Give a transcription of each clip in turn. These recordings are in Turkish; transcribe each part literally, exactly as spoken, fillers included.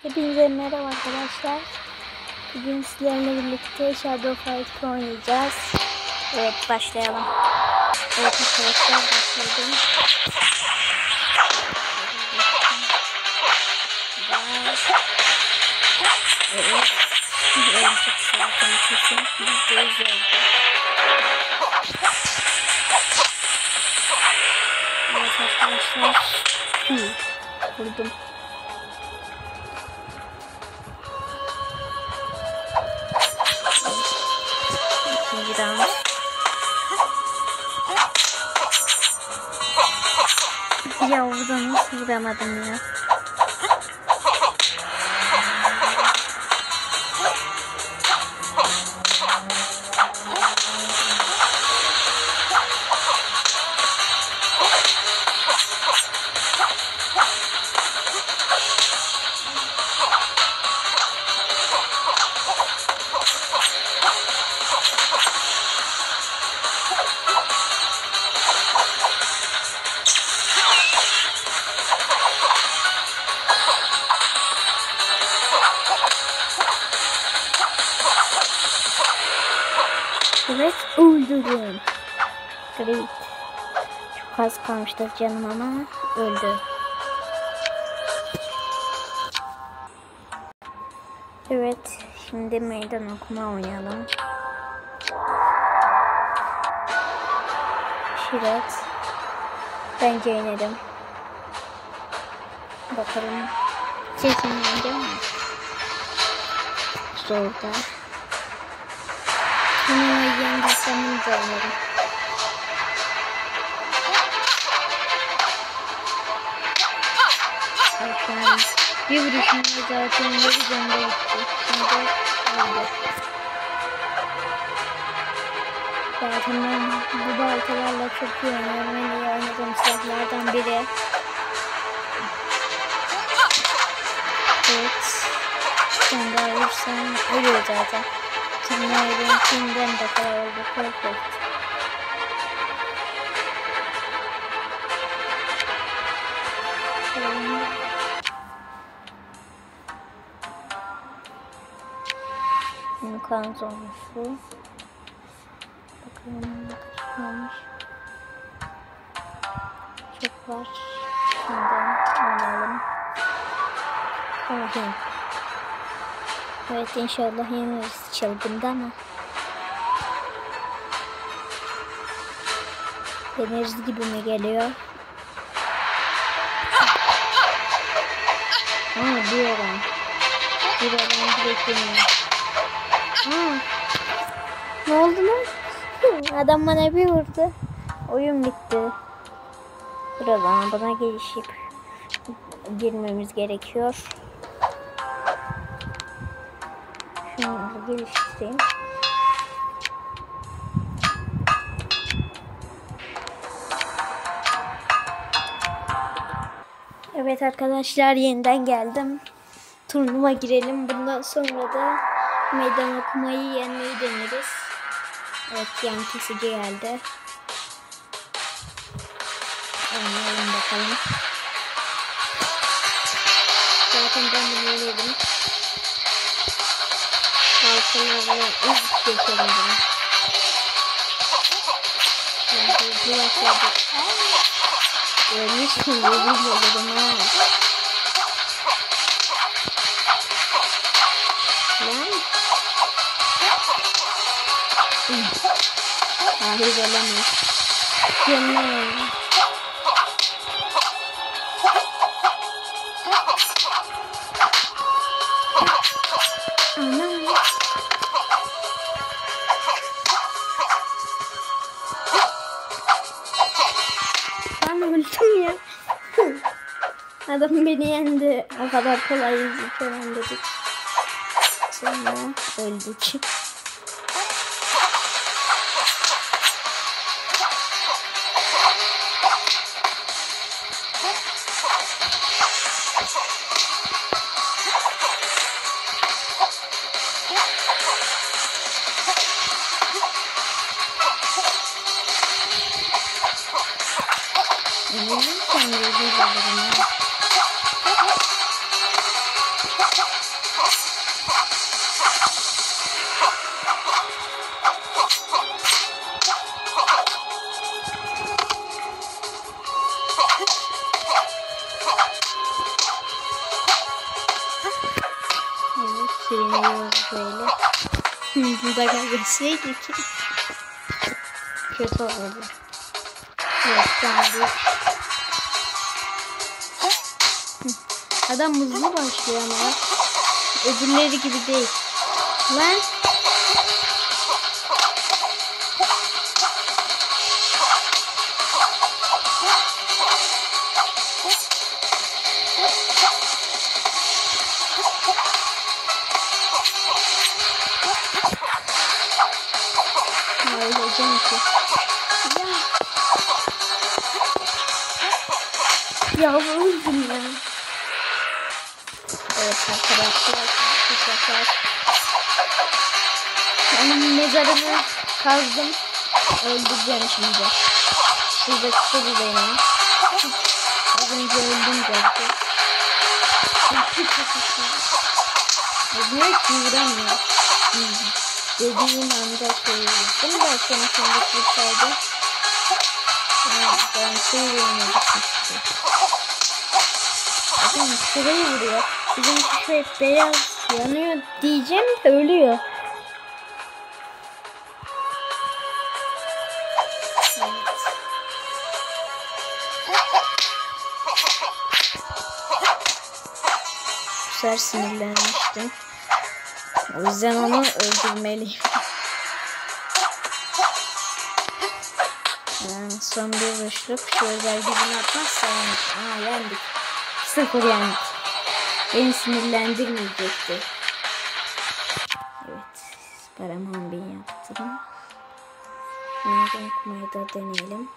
Hepinize merhaba arkadaşlar. Bugün sizlerle birlikte Shadow Fight oynayacağız. Evet, başlayalım. Evet arkadaşlar, başladım. Evet. En çok saatini kesin. Yüzde yüz oldu. Evet arkadaşlar. Hı. Vurdum. İkinci round. Ya burada nasıl vuramadım ya? Evet, öldürdüm. Great. Çok az kalmıştı canım ama öldü. Evet, şimdi meydan okuma oynayalım. Şiret. Bence yenerim. Bakalım. Sesim yendi mi? Zorda. Bunu yendiysem de yenerim. Bakın. Bir vuruşumda zaten yarı canlı gitti. Şimdi öldü. Zaten ben bu baltalarla çok iyi oynuyorum. En iyi oynadığım silahlardan biri. Evet. Sen daha ölürsen ölüyor zaten. Şimdi benimkinden de kadar oldu. Perfect. İmkan zorlusu. Bakalım kaç olmuş. Çok var. Şimdi oynayalım. Tamam. Evet, inşallah yeniriz çılgında ama yeniriz gibi mi geliyor? Aa, bir oran. Bir oran direkt yeniyor. Aa, ne oldu lan? Adam bana bir vurdu. Oyun bitti. Buradan bana gelişip girmemiz gerekiyor. Şunu geliştireyim. Evet arkadaşlar, yeniden geldim. Turnuva girelim. Bundan sonra da meydan okumayı yenmeyi deneriz. Evet, yan kesici geldi. Oynayalım bakalım. Zaten ben bunu yedim. Baltalarla ezip geçelim bunu. Ben hızlı başladık. Ölmüştüm, ölmüş olurum ha. Lan. Hayır, olamaz. Yanına. Ana. Ben öldüm ya. Adam beni yendi. O kadar kolay yenildi dedik. Sonra öldük. Ne sen de Sürünüyoruz böyle. Bunu da görseydik kötü olurdu. Evet, geldik. Adam hızlı başlıyor ama öbürleri gibi değil. Lan öleceğim ki. Ya. Ya öldüm ya. Evet arkadaşlar. Bu sefer onun mezarını kazdım. Öldüreceğim şimdi. Şuradaki soru benim. Az önce öldüm zaten. Ne ki vuramıyor. Dediğim anda söylüyorum. Bunu da sonra sonra tutsaydı. Ben söyleyemiyorum. Adam şurayı vuruyor. Bizim şu hep beyaz yanıyor diyeceğim de ölüyor. Evet. Bu sefer sinirlenmiştim. O yüzden onu öldürmeliyim. Yani son bir vuruşluk şu özel gücünü atmazsa yani. Aa yendik. Sıfır yendik. Beni sinirlendirmeyecekti. Evet. Paraman bin yaptım. Meydan okumayı da deneyelim.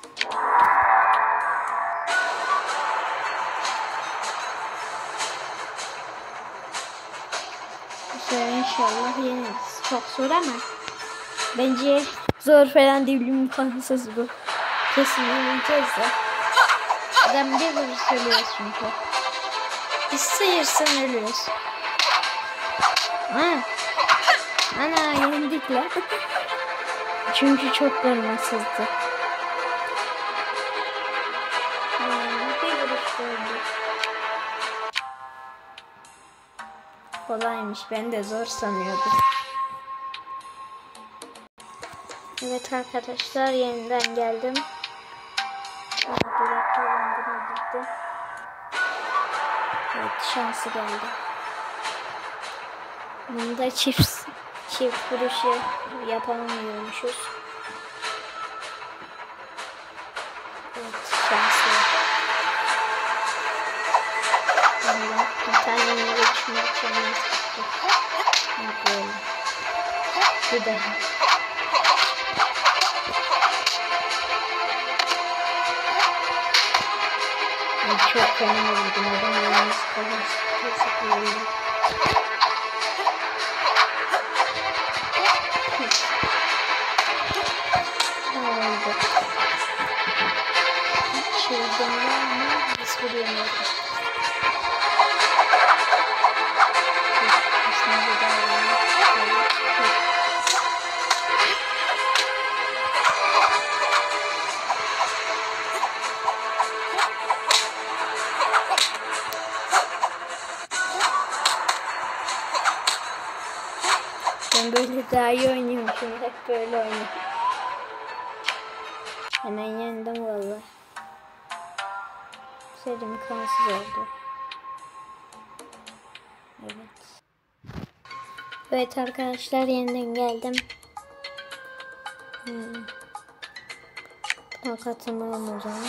Bu sefer inşallah yeneriz. Çok zor ama bence zor falan değil, imkansız bu. Kesin yeneceğiz de. Adam bir vuruş söylüyoruz çünkü. Biz sıyırsan ölüyoruz. Ha. Ana yendik lan. Çünkü çok görmezsizdi. Bir vuruş öldü. Kolaymış, ben de zor sanıyordum. Evet arkadaşlar, yeniden geldim. Evet, şansı geldi. Bunda çift çift vuruşu yapamıyormuşuz. Evet, şanslı. Bunda bir tane yine geçme yapacağım. Böyle. Bir daha. Çok fena oldum. Adam yalnız kalmış. Çok oldum. Ne oldu? Çılgın var mı? Biz vuruyoruz. Ben böyle daha iyi oynuyorum şimdi, hep böyle oynuyorum. Hemen yendim vallahi. Serim kansız oldu. Evet. Evet arkadaşlar, yeniden geldim. Hmm. Tokatımı o zaman.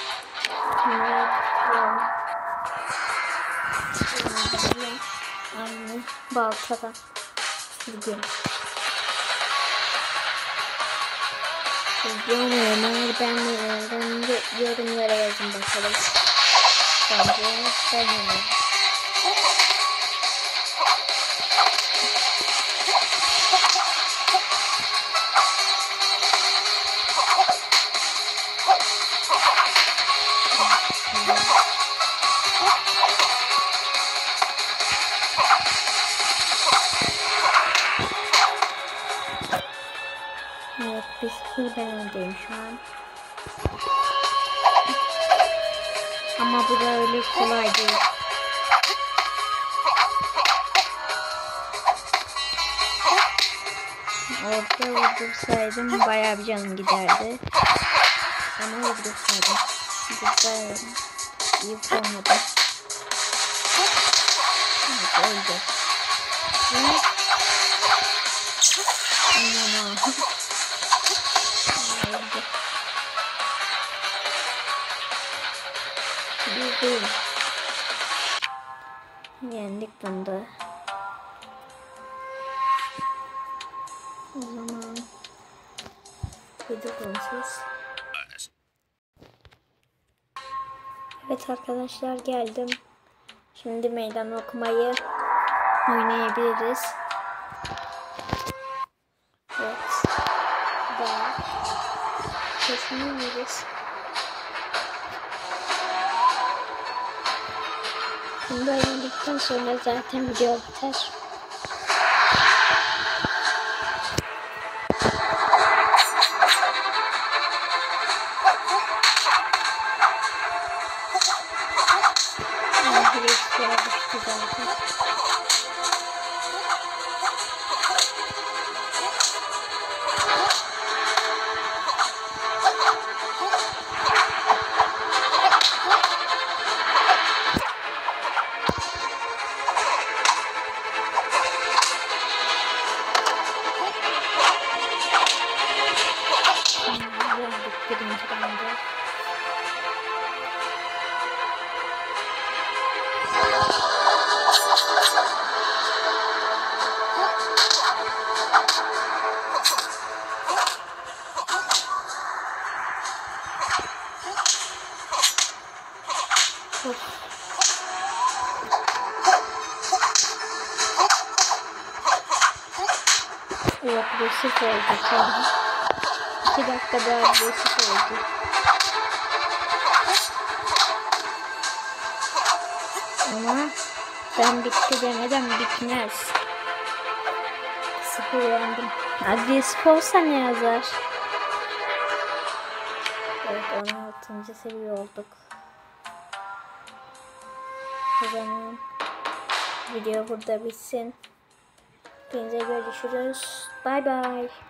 Aynı baltadan. Gidiyorum. Videomu ben de yorumlara yazın bakalım. Bence ben yemeğim. Evet, bir sıfır ben öndeyim şu an. Ama bu da öyle kolay değil. Keşke vurdursaydım bayağı bir canım giderdi. Ama vurdursaydım. Burada iyi olmadı. Evet, öldü. Evet. Aman ha. Öldü. Bildim. Yendik bunda. O zaman video konuşuruz. Evet arkadaşlar, geldim. Şimdi meydan okumayı oynayabiliriz. Evet. Daha kesinlikle. Bunu oynadıktan sonra zaten video biter. Birinci bende. Evet, agresif oldu sonra. iki dakikada agresif oldu. Ama ben bitti demeden bitmez. Sıfırlandım. Agresif olsa ne yazar? Evet, on altıncı seviye olduk. O zaman video burada bitsin. Hepinize görüşürüz. Bye bye.